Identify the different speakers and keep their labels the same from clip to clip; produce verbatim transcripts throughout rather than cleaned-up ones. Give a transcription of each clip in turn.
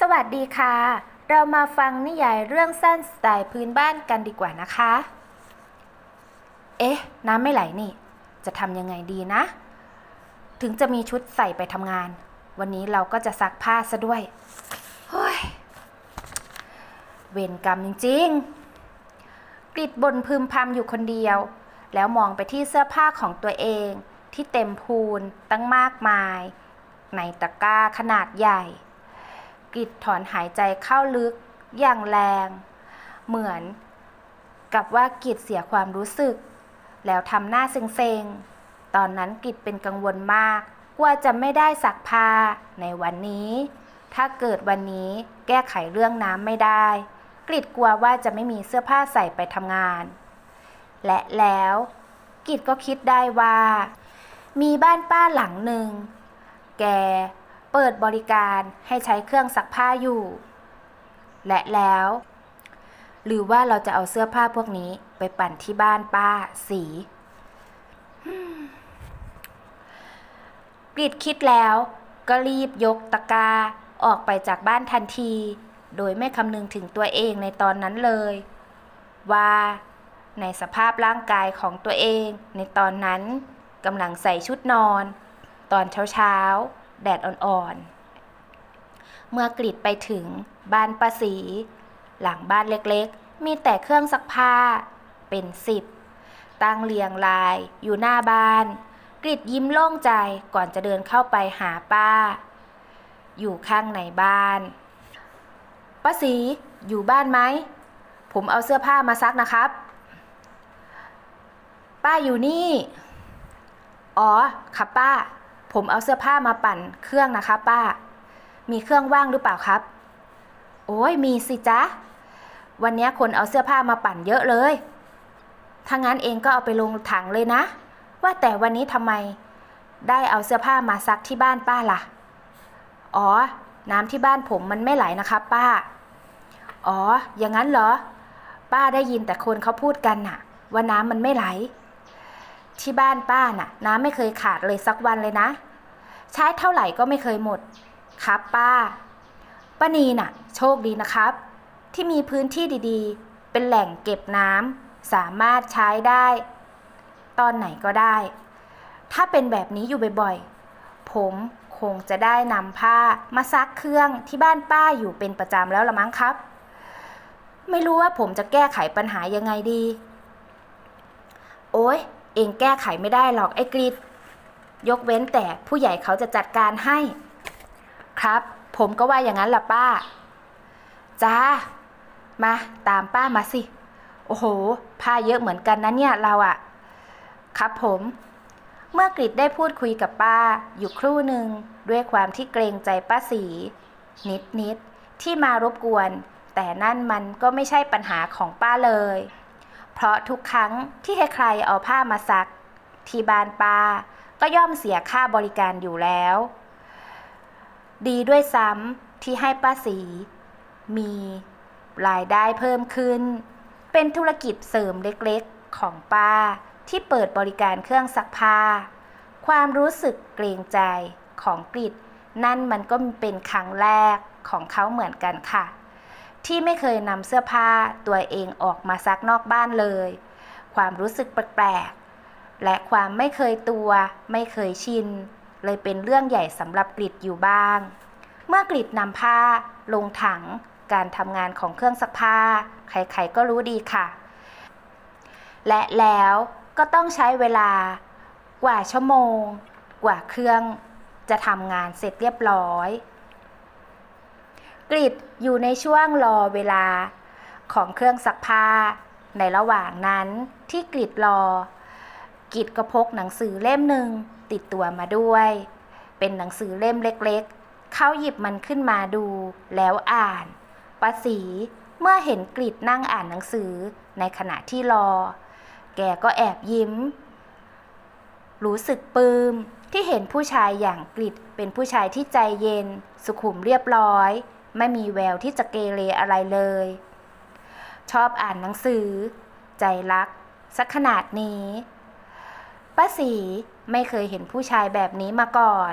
Speaker 1: วัสดีค่ะ เรามาฟังนิยายเรื่องสั้นสไตล์พื้นบ้านกันดีกว่านะคะ เอ๊ะ น้ำไม่ไหลนี่ จะทำยังไงดีนะ ถึงจะมีชุดใส่ไปทำงาน วันนี้เราก็จะซักผ้าซะด้วยเฮ้ยเวรกรรมจริงๆกริดบ่นพึมพำอยู่คนเดียว แล้วมองไปที่เสื้อผ้าของตัวเองที่เต็มพูนตั้งมากมายในตะกร้าขนาดใหญ่กริดถอนหายใจเข้าลึกอย่างแรงเหมือนกับว่ากริดเสียความรู้สึกแล้วทำหน้าเซ็งๆตอนนั้นกริดเป็นกังวลมากว่าจะไม่ได้ซักผ้าในวันนี้ถ้าเกิดวันนี้แก้ไขเรื่องน้ำไม่ได้กริดกลัวว่าจะไม่มีเสื้อผ้าใส่ไปทำงานและแล้วกริดก็คิดได้ว่ามีบ้านป้าหลังหนึ่งแกเปิดบริการให้ใช้เครื่องซักผ้าอยู่และแล้วหรือว่าเราจะเอาเสื้อผ้าพวกนี้ไปปั่นที่บ้านป้าสีกริดคิดแล้วก็รีบยกตะกร้าออกไปจากบ้านทันทีโดยไม่คำนึงถึงตัวเองในตอนนั้นเลยว่าในสภาพร่างกายของตัวเองในตอนนั้นกำลังใส่ชุดนอนตอนเช้าๆแดดอ่อนๆเมื่อกริดไปถึงบ้านป้าศรีหลังบ้านเล็กๆมีแต่เครื่องซักผ้าเป็นสิบตั้งเรียงรายอยู่หน้าบ้านกริดยิ้มโล่งใจก่อนจะเดินเข้าไปหาป้าอยู่ข้างในบ้านป้าศรีอยู่บ้านไหมผมเอาเสื้อผ้ามาซักนะครับป้าอยู่นี่อ๋อครับป้าผมเอาเสื้อผ้ามาปั่นเครื่องนะคะป้ามีเครื่องว่างหรือเปล่าครับโอ้ยมีสิจ๊ะวันนี้คนเอาเสื้อผ้ามาปั่นเยอะเลยถ้างั้นเองก็เอาไปลงถังเลยนะว่าแต่วันนี้ทำไมได้เอาเสื้อผ้ามาซักที่บ้านป้าล่ะอ๋อน้ำที่บ้านผมมันไม่ไหลนะครับป้าอ๋ออย่างนั้นเหรอป้าได้ยินแต่คนเขาพูดกันน่ะว่าน้ำมันไม่ไหลที่บ้านป้าน่ะน้ำไม่เคยขาดเลยสักวันเลยนะใช้เท่าไหร่ก็ไม่เคยหมดครับป้าป้านีน่ะโชคดีนะครับที่มีพื้นที่ดีๆเป็นแหล่งเก็บน้ำสามารถใช้ได้ตอนไหนก็ได้ถ้าเป็นแบบนี้อยู่บ่อยๆผมคงจะได้นำผ้ามาซักเครื่องที่บ้านป้าอยู่เป็นประจำแล้วละมั้งครับไม่รู้ว่าผมจะแก้ไขปัญหายังไงดีโอ๊ยเองแก้ไขไม่ได้หรอกไอ้กริดยกเว้นแต่ผู้ใหญ่เขาจะจัดการให้ครับผมก็ว่าอย่างนั้นล่ะป้าจ้ามาตามป้ามาสิโอ้โหผ้าเยอะเหมือนกันนะเนี่ยเราอะครับผมเมื่อกริดได้พูดคุยกับป้าอยู่ครู่หนึ่งด้วยความที่เกรงใจป้าศรีนิดๆที่มารบกวนแต่นั่นมันก็ไม่ใช่ปัญหาของป้าเลยเพราะทุกครั้งที่ใครๆเอาผ้ามาซักที่บ้านป้าก็ย่อมเสียค่าบริการอยู่แล้วดีด้วยซ้ำที่ให้ป้าศรีมีรายได้เพิ่มขึ้นเป็นธุรกิจเสริมเล็กๆของป้าที่เปิดบริการเครื่องซักผ้าความรู้สึกเกรงใจของกริดนั่นมันก็เป็นครั้งแรกของเขาเหมือนกันค่ะที่ไม่เคยนำเสื้อผ้าตัวเองออกมาซักนอกบ้านเลยความรู้สึกแปลกๆและความไม่เคยตัวไม่เคยชินเลยเป็นเรื่องใหญ่สำหรับกริดอยู่บ้างเมื่อกริดนำผ้าลงถังการทำงานของเครื่องซักผ้าใครๆก็รู้ดีค่ะและแล้วก็ต้องใช้เวลากว่าชั่วโมงกว่าเครื่องจะทำงานเสร็จเรียบร้อยกริดอยู่ในช่วงรอเวลาของเครื่องซักผ้าในระหว่างนั้นที่กริดรอกริดก็พกหนังสือเล่มหนึ่งติดตัวมาด้วยเป็นหนังสือเล่มเล็กๆเขาหยิบมันขึ้นมาดูแล้วอ่านป้าศรีเมื่อเห็นกริดนั่งอ่านหนังสือในขณะที่รอแกก็แอบยิ้มรู้สึกปลื้มที่เห็นผู้ชายอย่างกริดเป็นผู้ชายที่ใจเย็นสุขุมเรียบร้อยไม่มีแววที่จะเกเรอะไรเลยชอบอ่านหนังสือใจรักสักขนาดนี้ป้าศรีไม่เคยเห็นผู้ชายแบบนี้มาก่อนป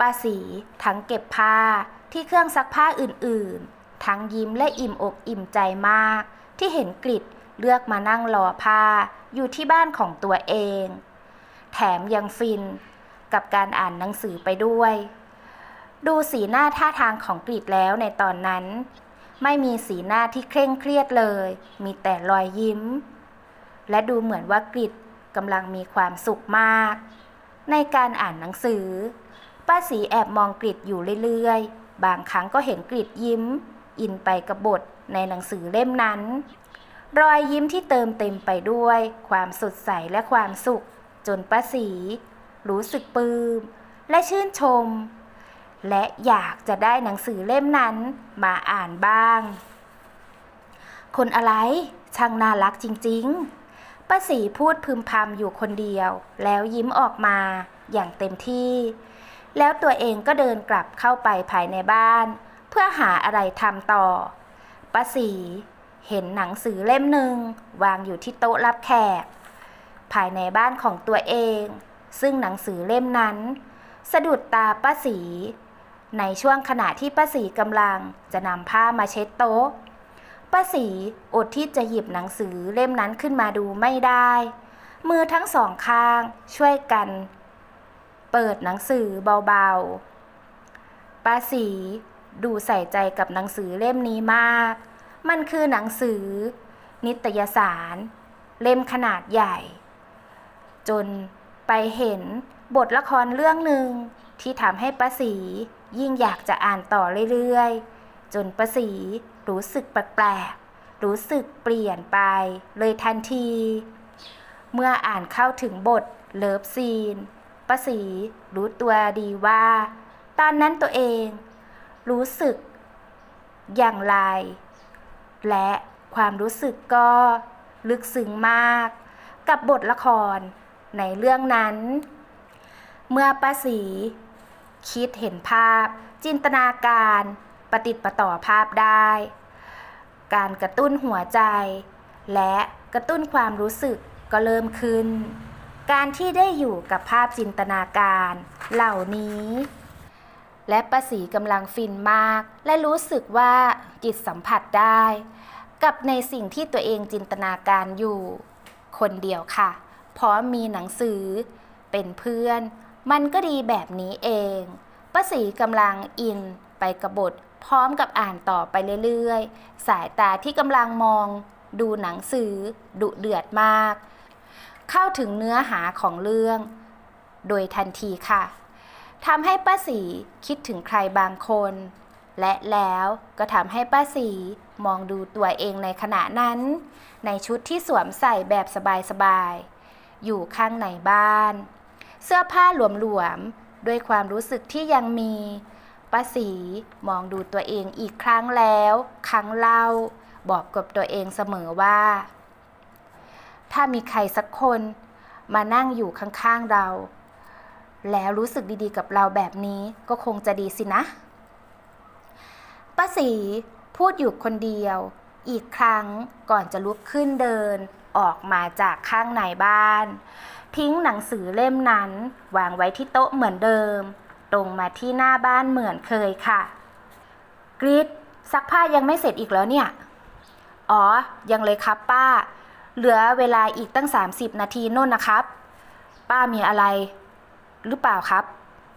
Speaker 1: ป้าสีทั้งเก็บผ้าที่เครื่องซักผ้าอื่นๆทั้งยิ้มและอิ่มอกอิ่มใจมากที่เห็นกฤษเลือกมานั่งรอผ้าอยู่ที่บ้านของตัวเองแถมยังฟินกับการอ่านหนังสือไปด้วยดูสีหน้าท่าทางของกฤษแล้วในตอนนั้นไม่มีสีหน้าที่เคร่งเครียดเลยมีแต่รอยยิ้มและดูเหมือนว่ากฤษกำลังมีความสุขมากในการอ่านหนังสือป้าสีแอบมองกฤษอยู่เรื่อยๆบางครั้งก็เห็นกฤษยิ้มอินไปกับบทในหนังสือเล่มนั้นรอยยิ้มที่เติมเต็มไปด้วยความสดใสและความสุขจนป้าสีรู้สึกปลื้มและชื่นชมและอยากจะได้หนังสือเล่มนั้นมาอ่านบ้างคนอะไรช่างน่ารักจริงๆป้าสีพูดพึมพำอยู่คนเดียวแล้วยิ้มออกมาอย่างเต็มที่แล้วตัวเองก็เดินกลับเข้าไปภายในบ้านเพื่อหาอะไรทำต่อป้าสีเห็นหนังสือเล่มหนึ่งวางอยู่ที่โต๊ะรับแขกภายในบ้านของตัวเองซึ่งหนังสือเล่มนั้นสะดุดตาป้าสีในช่วงขณะที่ป้าสีกำลังจะนำผ้ามาเช็ดโต๊ะป้าสีอดที่จะหยิบหนังสือเล่มนั้นขึ้นมาดูไม่ได้มือทั้งสองข้างช่วยกันเปิดหนังสือเบาๆป้าสีดูใส่ใจกับหนังสือเล่มนี้มากมันคือหนังสือนิตยสารเล่มขนาดใหญ่จนไปเห็นบทละครเรื่องหนึ่งที่ทำให้ป้าสียิ่งอยากจะอ่านต่อเรื่อยๆจนป้าสีรู้สึกแปลกๆรู้สึกเปลี่ยนไปเลยทันทีเมื่ออ่านเข้าถึงบทเลิฟซีนป้าสีรู้ตัวดีว่าตอนนั้นตัวเองรู้สึกอย่างไรและความรู้สึกก็ลึกซึ้งมากกับบทละครในเรื่องนั้นเมื่อป้าสีคิดเห็นภาพจินตนาการประติดประต่อภาพได้การกระตุ้นหัวใจและกระตุ้นความรู้สึกก็เริ่มขึ้นการที่ได้อยู่กับภาพจินตนาการเหล่านี้และป้าสีกำลังฟินมากและรู้สึกว่าจิตสัมผัสได้กับในสิ่งที่ตัวเองจินตนาการอยู่คนเดียวค่ะเพราะมีหนังสือเป็นเพื่อนมันก็ดีแบบนี้เองป้าสีกำลังอินไปกับบทพร้อมกับอ่านต่อไปเรื่อยๆสายตาที่กำลังมองดูหนังสือดุเดือดมากเข้าถึงเนื้อหาของเรื่องโดยทันทีค่ะทำให้ป้าสีคิดถึงใครบางคนและแล้วก็ทำให้ป้าสีมองดูตัวเองในขณะนั้นในชุดที่สวมใส่แบบสบายๆอยู่ข้างในบ้านเสื้อผ้าหลวมๆด้วยความรู้สึกที่ยังมีป้าสีมองดูตัวเองอีกครั้งแล้วครั้งเล่าบอกกับตัวเองเสมอว่าถ้ามีใครสักคนมานั่งอยู่ข้างๆเราแล้วรู้สึกดีๆกับเราแบบนี้ก็คงจะดีสินะป้าสีพูดอยู่คนเดียวอีกครั้งก่อนจะลุกขึ้นเดินออกมาจากข้างในบ้านทิ้งหนังสือเล่มนั้นวางไว้ที่โต๊ะเหมือนเดิมตรงมาที่หน้าบ้านเหมือนเคยค่ะกรีดซักผ้ายังไม่เสร็จอีกแล้วเนี่ยอ๋อยังเลยครับป้าเหลือเวลาอีกตั้งสามสิบนาทีโน่นนะครับป้ามีอะไรหรือเปล่าครับ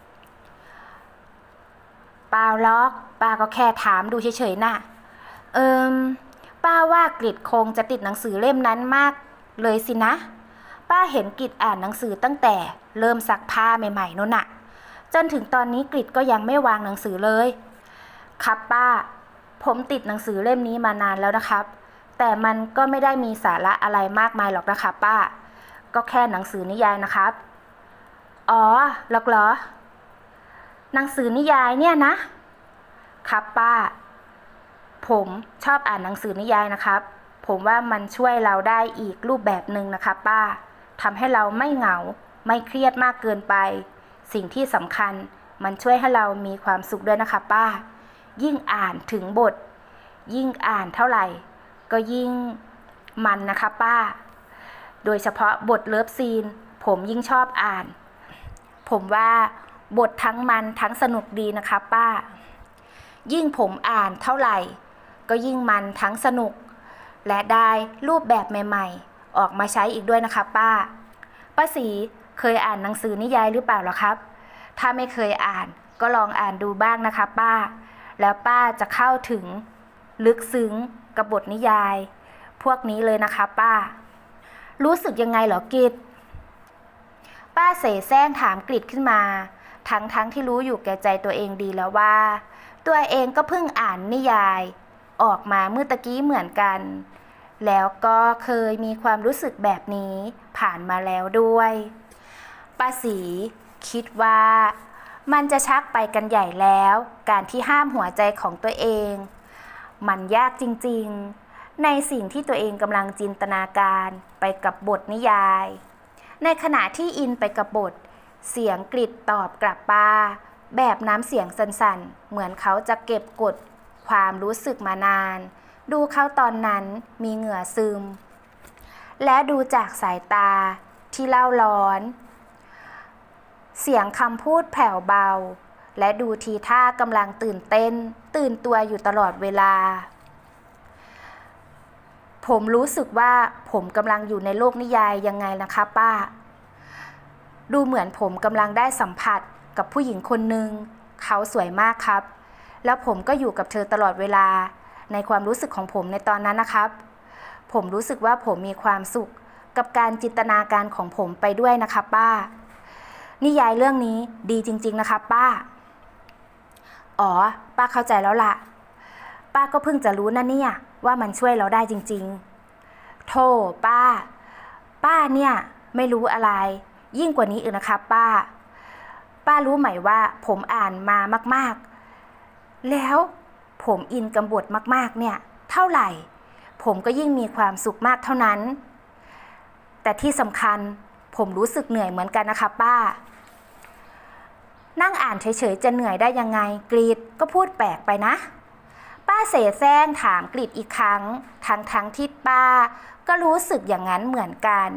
Speaker 1: เปล่าล็อกป้าก็แค่ถามดูเฉยๆน่ะเอิมป้าว่ากฤษคงจะติดหนังสือเล่มนั้นมากเลยสินะป้าเห็นกฤษอ่านหนังสือตั้งแต่เริ่มซักผ้าใหม่ๆนู่นน่ะจนถึงตอนนี้กฤษก็ยังไม่วางหนังสือเลยครับป้าผมติดหนังสือเล่มนี้มานานแล้วนะครับแต่มันก็ไม่ได้มีสาระอะไรมากมายหรอกนะครับป้าก็แค่หนังสือนิยายนะครับอ๋อหรอกเหรอหนังสือนิยายเนี่ยนะครับป้าผมชอบอ่านหนังสือนิยายนะครับผมว่ามันช่วยเราได้อีกรูปแบบหนึ่งนะครับป้าทำให้เราไม่เหงาไม่เครียดมากเกินไปสิ่งที่สำคัญมันช่วยให้เรามีความสุขด้วยนะคะป้ายิ่งอ่านถึงบทยิ่งอ่านเท่าไหร่ก็ยิ่งมันนะคะป้าโดยเฉพาะบทเลิฟซีนผมยิ่งชอบอ่านผมว่าบททั้งมันทั้งสนุกดีนะคะป้ายิ่งผมอ่านเท่าไหร่ก็ยิ่งมันทั้งสนุกและได้รูปแบบใหม่ๆออกมาใช้อีกด้วยนะคะป้าป้าศรีเคยอ่านหนังสือนิยายหรือเปล่าหรอครับถ้าไม่เคยอ่านก็ลองอ่านดูบ้างนะคะป้าแล้วป้าจะเข้าถึงลึกซึ้งกับบทนิยายพวกนี้เลยนะคะป้ารู้สึกยังไงเหรอกฤษป้าเสแสร้งถามกฤษขึ้นมาทั้งทั้งที่รู้อยู่แก่ใจตัวเองดีแล้วว่าตัวเองก็เพิ่งอ่านนิยายออกมาเมื่อตะกี้เหมือนกันแล้วก็เคยมีความรู้สึกแบบนี้ผ่านมาแล้วด้วยป้าศรีคิดว่ามันจะชักไปกันใหญ่แล้วการที่ห้ามหัวใจของตัวเองมันยากจริงๆในสิ่งที่ตัวเองกำลังจินตนาการไปกับบทนิยายในขณะที่อินไปกับบทเสียงกฤษตอบกลับป้าแบบน้ำเสียงสั่นๆเหมือนเขาจะเก็บกดความรู้สึกมานานดูเขาตอนนั้นมีเหงื่อซึมและดูจากสายตาที่เล่าร้อนเสียงคำพูดแผ่วเบาและดูทีท่ากำลังตื่นเต้นตื่นตัวอยู่ตลอดเวลาผมรู้สึกว่าผมกำลังอยู่ในโลกนิยายยังไงนะคะป้าดูเหมือนผมกำลังได้สัมผัสกับผู้หญิงคนหนึ่งเขาสวยมากครับแล้วผมก็อยู่กับเธอตลอดเวลาในความรู้สึกของผมในตอนนั้นนะครับผมรู้สึกว่าผมมีความสุขกับการจินตนาการของผมไปด้วยนะคะป้านิยายเรื่องนี้ดีจริงๆนะคะป้าอ๋อป้าเข้าใจแล้วล่ะป้าก็เพิ่งจะรู้นะเนี่ยว่ามันช่วยเราได้จริงๆโธ่ป้าป้าเนี่ยไม่รู้อะไรยิ่งกว่านี้อีกนะคะป้าป้ารู้ไหมว่าผมอ่านมามากๆแล้วผมอินกับบทมากๆเนี่ยเท่าไหร่ผมก็ยิ่งมีความสุขมากเท่านั้นแต่ที่สำคัญผมรู้สึกเหนื่อยเหมือนกันนะคะป้านั่งอ่านเฉยๆจะเหนื่อยได้ยังไงกฤษก็พูดแปลกไปนะป้าเสแสร้งถามกฤษอีกครั้งทั้งทั้งที่ป้าก็รู้สึกอย่างนั้นเหมือนกัน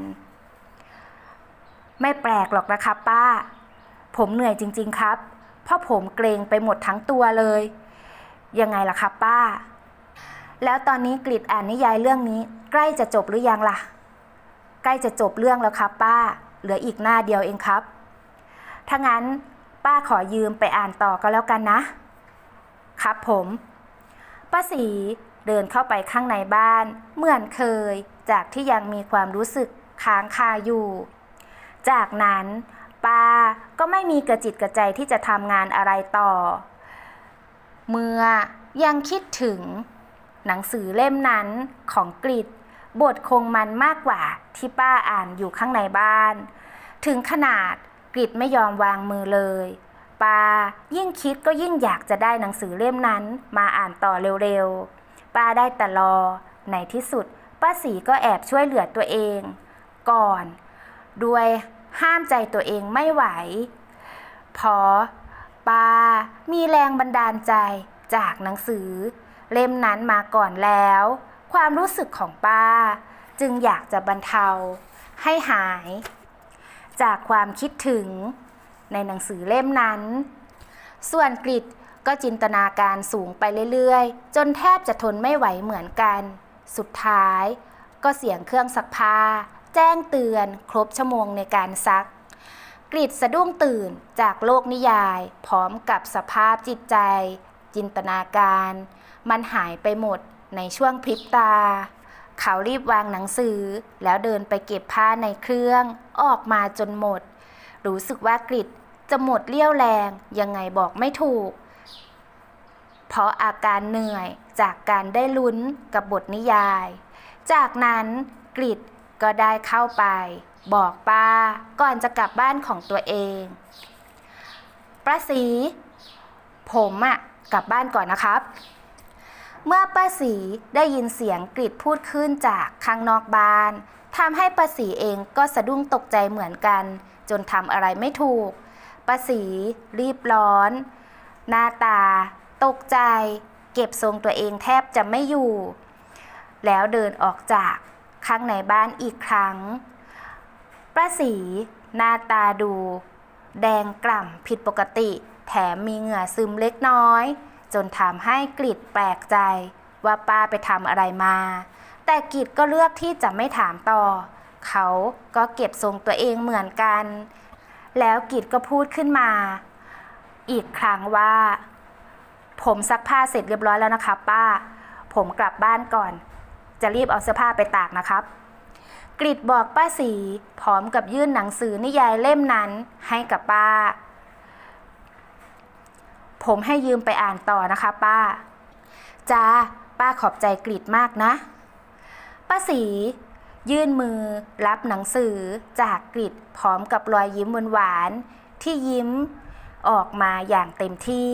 Speaker 1: ไม่แปลกหรอกนะคะป้าผมเหนื่อยจริงๆครับเพราะผมเกรงไปหมดทั้งตัวเลยยังไงล่ะครับป้าแล้วตอนนี้กฤษอ่านนิยายเรื่องนี้ใกล้จะจบหรือยังล่ะใกล้จะจบเรื่องแล้วครับป้าเหลืออีกหน้าเดียวเองครับถ้างั้นป้าขอยืมไปอ่านต่อก็แล้วกันนะครับผมป้าศรีเดินเข้าไปข้างในบ้านเหมือนเคยจากที่ยังมีความรู้สึกค้างคาอยู่จากนั้นป้าก็ไม่มีกระจิตกระใจที่จะทำงานอะไรต่อเมื่อยังคิดถึงหนังสือเล่มนั้นของกฤษบทคงมันมากกว่าที่ป้าอ่านอยู่ข้างในบ้านถึงขนาดกฤษไม่ยอมวางมือเลยป้ายิ่งคิดก็ยิ่งอยากจะได้หนังสือเล่มนั้นมาอ่านต่อเร็วๆป้าได้แต่รอในที่สุดป้าศรีก็แอบช่วยเหลือตัวเองก่อนด้วยห้ามใจตัวเองไม่ไหวเพราะป้ามีแรงบันดาลใจจากหนังสือเล่มนั้นมาก่อนแล้วความรู้สึกของป้าจึงอยากจะบรรเทาให้หายจากความคิดถึงในหนังสือเล่มนั้นส่วนกฤษก็จินตนาการสูงไปเรื่อยๆจนแทบจะทนไม่ไหวเหมือนกันสุดท้ายก็เสียงเครื่องซักผ้าแจ้งเตือนครบชั่วโมงในการซักกฤษสะดุ้งตื่นจากโลกนิยายพร้อมกับสภาพจิตใจจินตนาการมันหายไปหมดในช่วงพริบตาเขารีบวางหนังสือแล้วเดินไปเก็บผ้าในเครื่องออกมาจนหมดรู้สึกว่ากฤษจะหมดเรี่ยวแรงยังไงบอกไม่ถูกเพราะอาการเหนื่อยจากการได้ลุ้นกับบทนิยายจากนั้นกฤษก็ได้เข้าไปบอกป้าก่อนจะกลับบ้านของตัวเองป้าศรีผมอะกลับบ้านก่อนนะครับเมื่อป้าศรีได้ยินเสียงกฤษพูดขึ้นจากข้างนอกบ้านทำให้ป้าศรีเองก็สะดุ้งตกใจเหมือนกันจนทำอะไรไม่ถูกป้าศรีรีบร้อนหน้าตาตกใจเก็บทรงตัวเองแทบจะไม่อยู่แล้วเดินออกจากข้างในบ้านอีกครั้งป้าศรีหน้าตาดูแดงกล่ำผิดปกติแถมมีเหงื่อซึมเล็กน้อยจนทำให้กฤษแปลกใจว่าป้าไปทำอะไรมาแต่กฤษก็เลือกที่จะไม่ถามต่อเขาก็เก็บทรงตัวเองเหมือนกันแล้วกฤษก็พูดขึ้นมาอีกครั้งว่าผมซักผ้าเสร็จเรียบร้อยแล้วนะครับป้าผมกลับบ้านก่อนจะรีบเอาเสื้อผ้าไปตากนะครับกฤษบอกป้าศรีพร้อมกับยื่นหนังสือนิยายเล่มนั้นให้กับป้าผมให้ยืมไปอ่านต่อนะคะป้าจ้าป้าขอบใจกฤษมากนะป้าศรียื่นมือรับหนังสือจากกฤษพร้อมกับรอยยิ้มหวานๆที่ยิ้มออกมาอย่างเต็มที่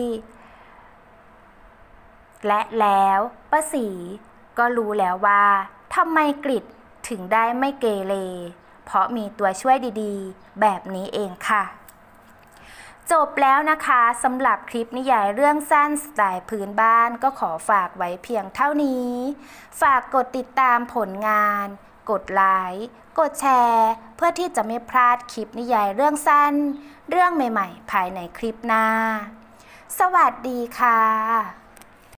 Speaker 1: และแล้วป้าศรีก็รู้แล้วว่าทำไมกฤษถึงได้ไม่เกเรเพราะมีตัวช่วยดีๆแบบนี้เองค่ะจบแล้วนะคะสำหรับคลิปนิยายเรื่องสั้นสไตล์พื้นบ้านก็ขอฝากไว้เพียงเท่านี้ฝากกดติดตามผลงานกดไลค์กดแชร์เพื่อที่จะไม่พลาดคลิปนิยายเรื่องสั้นเรื่องใหม่ๆภายในคลิปหน้าสวัสดีค่ะ